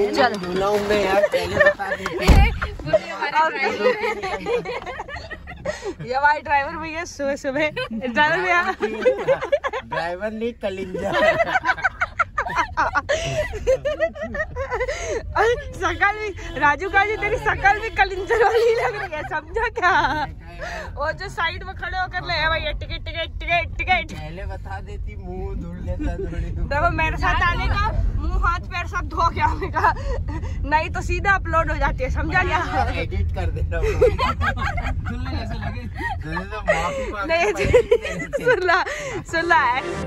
चल यार ये भाई ड्राइवर भैया सुबह सुबह ड्राइवर भैया ड्राइवर नहीं कलिंजा शकल भी राजू का जी तेरी शकल भी कलिंजर वाली लग रही है, समझा क्या? वो जो साइड में खड़े होकर ले भाई टिकट टिकट टिकट टिकट पहले बता देती, मुंह धुल लेता थोड़ी। देखो मेरे साथ आने का मुंह हाथ पैर सब धो के आने का, नहीं तो सीधा अपलोड हो जाती है, समझा क्या? एडिट कर देना नहीं सुला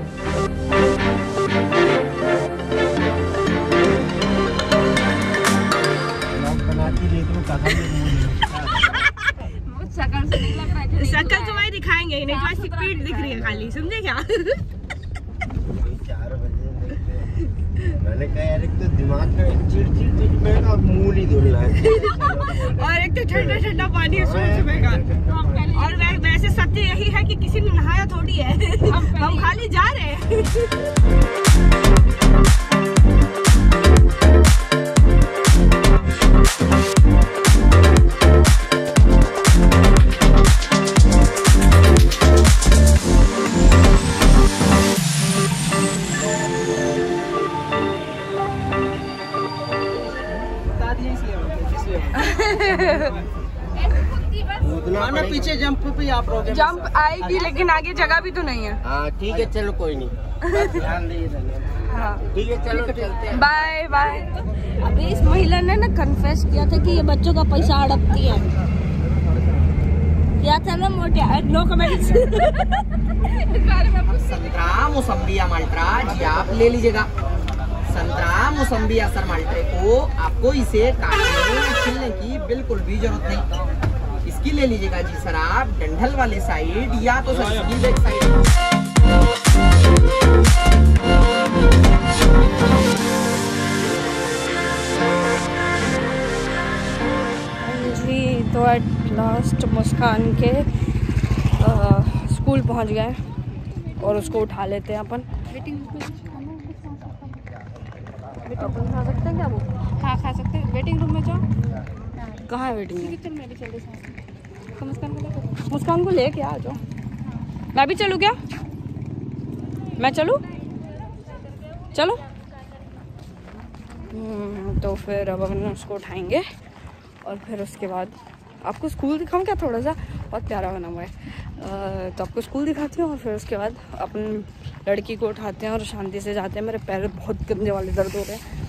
शकल तो भाई दिखाएंगे ही नहीं, तो स्पीड दिख रही है खाली, समझे क्या? 4 बजे मैंने कहा यार एक तो दिमाग में चिड़ में का मुंह नहीं धुलना है और एक तो ठंडा ठंडा पानी है सुबह का। और वैसे सत्य यही है कि किसी ने नहाया थोड़ी है, हम खाली जा रहे हैं। पीछे जंप आएगी लेकिन आगे जगह भी तो नहीं है। हाँ ठीक है चलो कोई नहीं, ध्यान नहीं देना। हाँ ठीक है चलो चलते हैं, बाय बाय। अभी इस महिला ने ना कन्फेस किया था कि ये बच्चों का पैसा हड़पती है, क्या था ना मोटे नो कमेंट्स। संतरा मौसम्बी माल्टा जी आप ले लीजिएगा। संतरा मौसम्बी असर माल्टे को आपको इसे काटने छीलने की बिल्कुल भी जरूरत नहीं, इसकी ले लीजिएगा जी सर आप डंठल वाले साइड या तो सर इसकी बैक साइड। जी तो एट लास्ट मुस्कान के स्कूल पहुंच गए और उसको उठा लेते हैं अपन। अपन खा सकते हैं क्या वो? हाँ खा सकते हैं, वेटिंग रूम में जाओ। कहाँ है वेटिंग रूम? चल मैं भी चल तो मुस्कान को लेके आ जाओ। मैं भी चलूँ क्या? मैं चलूँ? चलो। तो फिर अब अपन उसको उठाएंगे और फिर उसके बाद आपको स्कूल दिखाऊं क्या? थोड़ा सा बहुत प्यारा बना हुआ है, तो आपको स्कूल दिखाती हूँ और फिर उसके बाद अपन लड़की को उठाते हैं और शांति से जाते हैं। मेरे पैर बहुत गंदे वाले दर्द हो रहे हैं।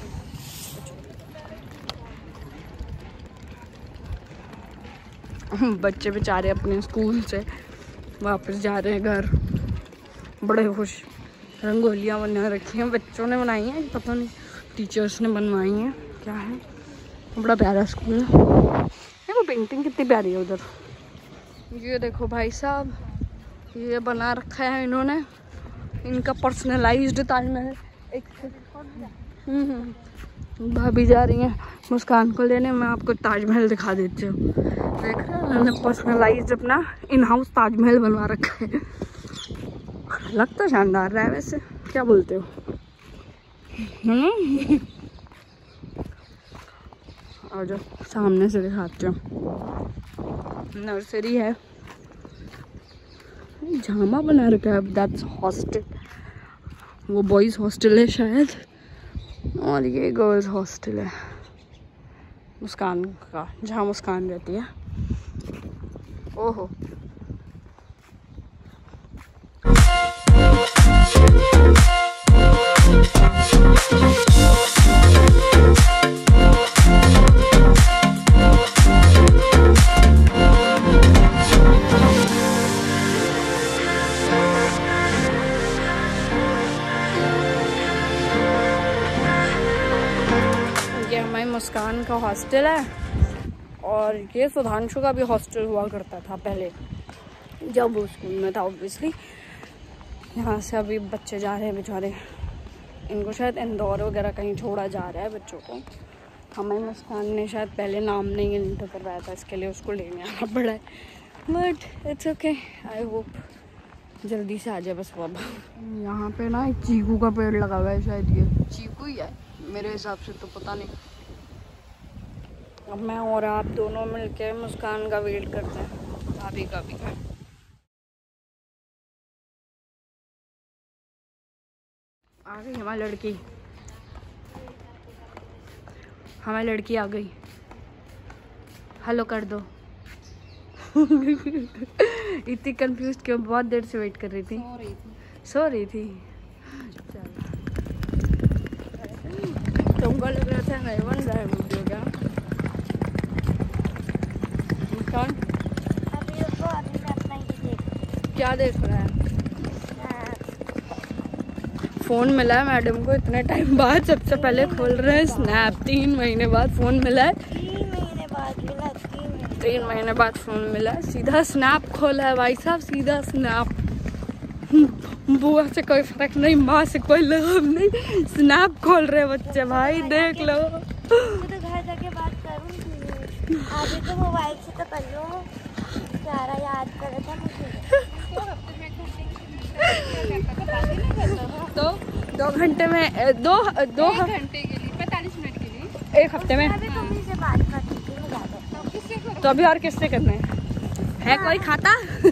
बच्चे बेचारे अपने स्कूल से वापस जा रहे हैं घर, बड़े खुश। रंगोलियाँ बना रखी हैं, बच्चों ने बनाई हैं, पता नहीं टीचर्स ने बनवाई हैं क्या है। बड़ा प्यारा स्कूल है। देखो पेंटिंग कितनी प्यारी है उधर। ये देखो भाई साहब, ये बना रखा है इन्होंने, इनका पर्सनलाइज्ड ताजमहल। एक भाभी जा रही हैं मुस्कान को लेने, मैं आपको ताजमहल दिखा देती हूँ। देख रहे हैं उन्होंने पर्सनलाइज्ड अपना इन हाउस ताजमहल बनवा रखा है। लगता शानदार रहा है वैसे, क्या बोलते हो? और जो सामने से दिखाती हूँ, नर्सरी है, जामा बना रखा है। दैट्स हॉस्टल, वो बॉयज़ हॉस्टल है शायद, और ये गर्ल्स हॉस्टल है मुस्कान का, जहाँ मुस्कान रहती है। ओहो मुस्कान का हॉस्टल है, और ये सुधांशु का भी हॉस्टल हुआ करता था पहले जब वो स्कूल में था। ऑब्वियसली यहाँ से अभी बच्चे जा रहे हैं बेचारे, इनको शायद इंदौर वगैरह कहीं छोड़ा जा रहा है बच्चों को। हमें मुस्कान ने शायद पहले नाम नहीं एंटर करवाया था, इसके लिए उसको लेने आना पड़ा है, but it's okay. I hope जल्दी से आ जाए बस। वो अब यहाँ पे ना एक चीकू का पेड़ लगा हुआ है, शायद ये चीकू ही है मेरे हिसाब से, तो पता नहीं। अब मैं और आप दोनों मिलके मुस्कान का वेट करते हैं, भाभी का भी। आ गई हमारी लड़की, हमारी लड़की आ गई। हेलो कर दो। इतनी कंफ्यूज क्यों? बहुत देर से वेट कर रही थी। सो रही थी। तुमको लग रहा था नहीं बन रहा है वीडियो क्या? मुस्कान अभी मैं अपना ही देख। क्या देख रहा है? फ़ोन मिला है मैडम को इतने टाइम बाद, सबसे पहले खोल रहे हैं स्नैप। 3 महीने बाद फ़ोन मिला है। 3 महीने बाद मिला। 3 महीने बाद फ़ोन मिला है, सीधा स्नैप खोला है भाई साहब, सीधा स्नैप। बुआ से कोई फर्क नहीं, माँ से कोई लगाव नहीं, स्नैप खोल रहे बच्चे भाई, देख लो। मैं तो घर जाके बात करूँगी। अभी तो मोबाइल से तो कर लो। सारा याद कर रहा था मुझे। तो 2 घंटे में 2 घंटे के लिए 45 मिनट के लिए 1 हफ्ते में। अभी तुम से बात करती थी मैं। तो अभी और किससे करना है कोई खाता?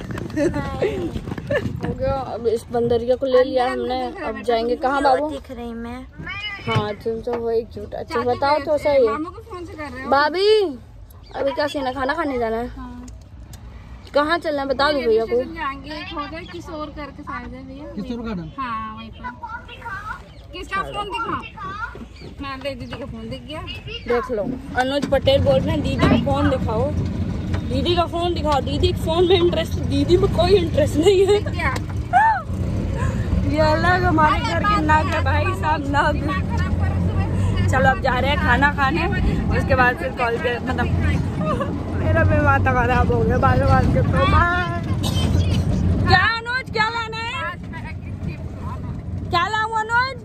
हो गया। अब इस बंदरिया को ले लिया हमने, अब जाएंगे कहाँ बाबू? दिख रही मैं। हाँ तुम तो वही क्यूट। अच्छा बताओ तो सही है भाभी, अभी क्या सीन है? खाना खाने जाना है? कहाँ चलना है बता दो भैया को। किशोर करके शायद है भैया। किशोर गार्डन। हाँ वहीं पर। किसका फोन दिखा? मैं दीदी का फोन दिख गया। देख लो, अनुज पटेल बोल रहे हैं दीदी का फोन दिखाओ, दीदी का फोन दिखाओ। दीदी के फोन में इंटरेस्ट, दीदी में कोई इंटरेस्ट नहीं है। ये अलग हमारे घर की नाक है भाई साहब, नाक। चलो अब जा रहे हैं खाना खाने, उसके बाद फिर कॉल पे मतलब मेरा भी माथा खराब हो गया बार बार के। क्या अनुज क्या लाना है? क्या लाऊं अनुज?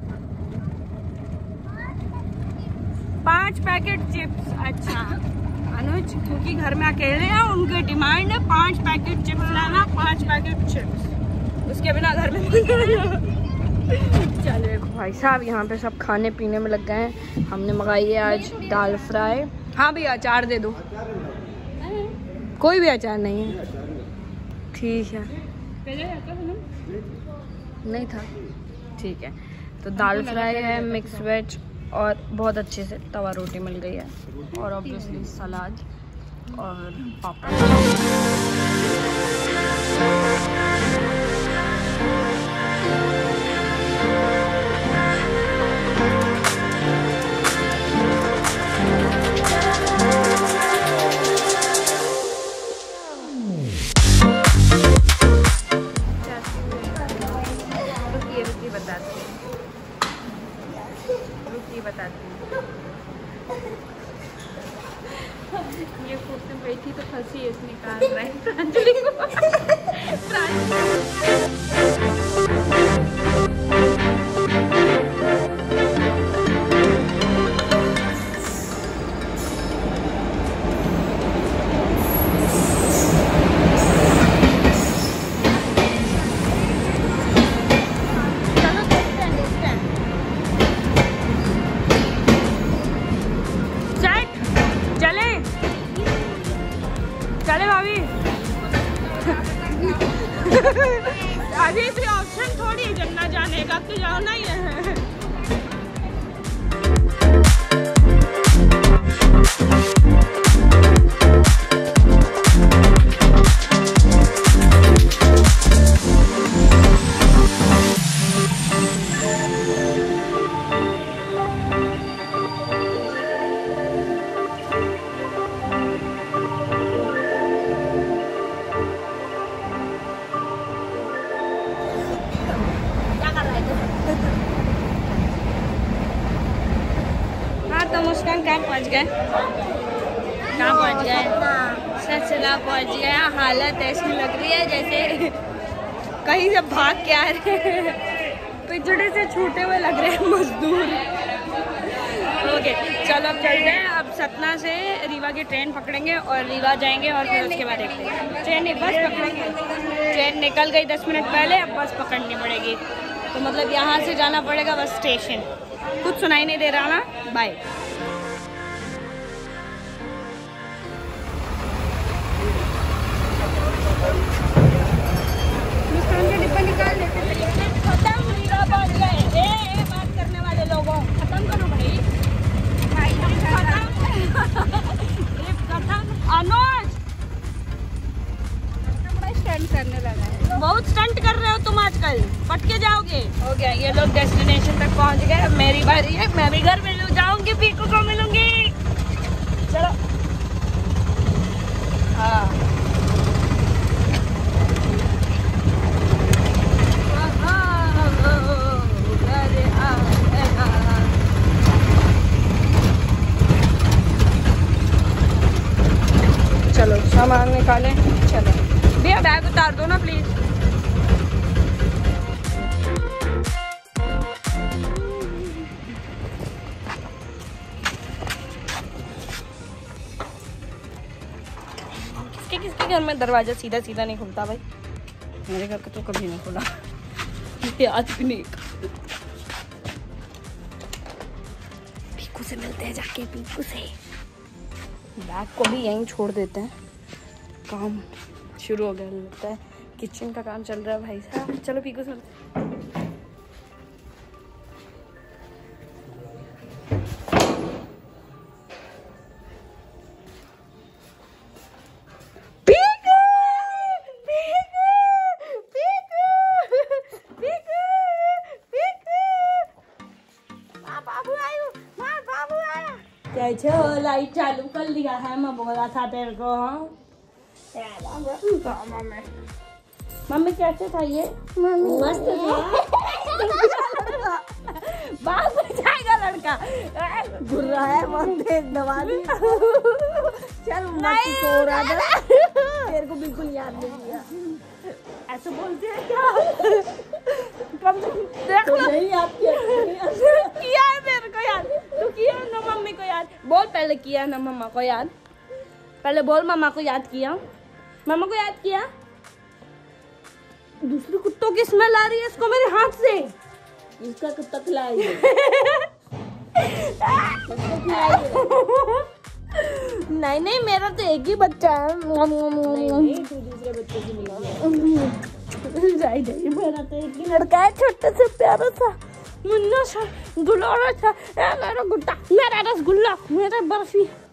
5 पैकेट चिप्स। अच्छा अनुज क्योंकि घर में अकेले हैं, उनकी डिमांड है 5 पैकेट चिप्स लाना, 5 पैकेट चिप्स, उसके बिना घर में नहीं। चलो भाई साहब यहाँ पे सब खाने पीने में लग गए हैं। हमने मंगाई है आज दाल फ्राई। हाँ भैया अचार दे दो। कोई भी अचार नहीं है? ठीक है, नहीं था, ठीक है। तो दाल फ्राई है, मिक्स वेज और बहुत अच्छे से तवा रोटी मिल गई है, और ऑब्वियसली सलाद और पापड़। ये कुर्सी में बैठी तो फंसी है, इसने काट रहा है प्रांजलि को। चले भाभी। अभी भी ऑप्शन थोड़ी है जन्ना जाने का, तो जाना ही है। तो मुस्कान कहाँ पहुँच गए? कहाँ पहुँच गए? सचला पहुँच गए। हालत ऐसी लग रही है जैसे कहीं से भाग के आ रहे हैं, पिछड़े से छूटे हुए लग रहे हैं मजदूर। ओके चलो अब चलते हैं। अब सतना से रीवा की ट्रेन पकड़ेंगे और रीवा जाएंगे, और फिर उसके बाद देखते ट्रेन नहीं बस पकड़ेंगे। ट्रेन निकल गई 10 मिनट पहले, अब बस पकड़नी पड़ेगी। तो मतलब यहाँ से जाना पड़ेगा बस स्टेशन। कुछ सुनाई नहीं दे रहा ना, बाय। हो गया, ये लोग डेस्टिनेशन तक पहुंच गए। मेरी बारी है, मैं भी घर मिलूं जाऊंगी, पीकू को मिलूंगी। चलो हाँ चलो सामान निकालें। चलो भैया बैग उतार दो ना प्लीज। किसके घर में दरवाजा सीधा सीधा नहीं खुलता भाई? मेरे घर का तो कभी नहीं खुला, आज भी नहीं। पीकू से मिलते हैं जाके, पीकू से। बैग को भी यहीं छोड़ देते हैं, काम शुरू हो गया लगता है। किचन का काम चल रहा है भाई साहब। चलो पीकू से मिलते हैं। कैसे हो? लाइट चालू कर लिया है, मैं बोला था तेरे को। मम्मी कैसे था ये? मम्मी मस्त था। बात बचाएगा लड़का, घुर रहा है बहुत तेज दबा दी। चल मत सो रहा था, तेरे को बिल्कुल याद नहीं किया। ऐसे बोलते हैं क्या? कम देख लो, नहीं याद किया है मेरे को याद। तू किया ना मम्मी को याद? बोल पहले, किया ना मम्मा को याद? पहले बोल, मम्मा को याद किया? मम्मा को याद किया? दूसरे कुत्तों की स्मेल आ रही है इसको मेरे हाथ से। इसका कुत्ता खिलाई है। नहीं नहीं, मेरा तो एक ही बच्चा है। नहीं, तू दूसरे बच्चे की मिली। जाइए, मेरा तो एक ही लड़का है, छोटा सा प्यारा सा मुन्ना सा, दुलारा सा। मेरा गुड्डा, मेरा रसगुल्ला, मेरा बर्फी।